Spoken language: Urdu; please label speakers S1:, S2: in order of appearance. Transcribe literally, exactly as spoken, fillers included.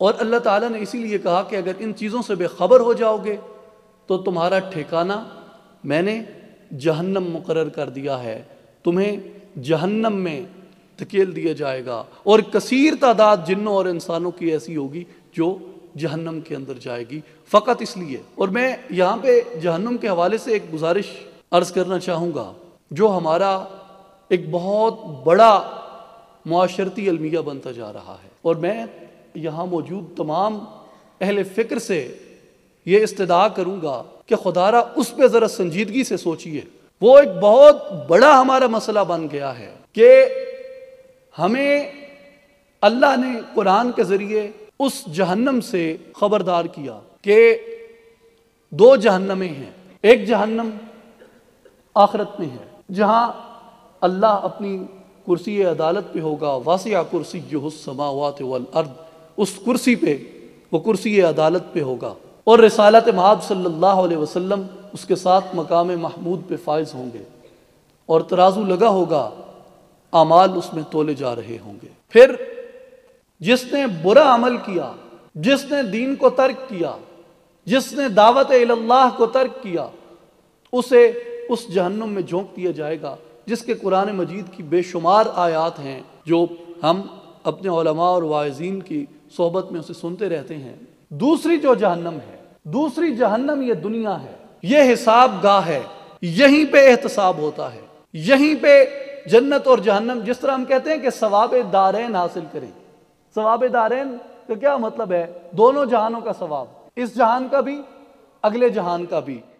S1: اور اللہ تعالیٰ نے اسی لیے کہا کہ اگر ان چیزوں سے بے خبر ہو جاؤ گے تو تمہارا ٹھکانہ میں نے جہنم مقرر کر دیا ہے، تمہیں جہنم میں دھکیل دیا جائے گا، اور کثیر تعداد جنوں اور انسانوں کی ایسی ہوگی جو جہنم کے اندر جائے گی، فقط اس لیے۔ اور میں یہاں پہ جہنم کے حوالے سے ایک گزارش عرض کرنا چاہوں گا جو ہمارا ایک بہت بڑا معاشرتی المیہ بنتا جا رہا ہے، اور میں یہاں موجود تمام اہل فکر سے یہ استدعا کروں گا کہ خدا را اس پہ ذرا سنجیدگی سے سوچئے۔ وہ ایک بہت بڑا ہمارا مسئلہ بن گیا ہے کہ ہمیں اللہ نے قرآن کے ذریعے اس جہنم سے خبردار کیا کہ دو جہنمیں ہیں، ایک جہنم آخرت میں ہے جہاں اللہ اپنی کرسی عدالت پہ ہوگا، واسع کرسیہ السماوات والارض، اس کرسی پہ، وہ کرسی عدالت پہ ہوگا، اور رسالت مآب صلی اللہ علیہ وسلم اس کے ساتھ مقام محمود پہ فائز ہوں گے، اور ترازو لگا ہوگا، اعمال اس میں تولے جا رہے ہوں گے۔ پھر جس نے برا عمل کیا، جس نے دین کو ترک کیا، جس نے دعوت اللہ کو ترک کیا، اسے اس جہنم میں جھونک دیا جائے گا جس کے قرآن مجید کی بے شمار آیات ہیں جو ہم اپنے علماء اور واعظین کی صحبت میں اسے سنتے رہتے ہیں۔ دوسری جو جہنم ہے، دوسری جہنم یہ دنیا ہے، یہ حساب گاہ ہے، یہیں پہ احتساب ہوتا ہے، یہیں پہ جنت اور جہنم، جس طرح ہم کہتے ہیں کہ ثواب دارین حاصل کریں۔ ثواب دارین کا کیا مطلب ہے؟ دونوں جہانوں کا ثواب، اس جہان کا بھی، اگلے جہان کا بھی۔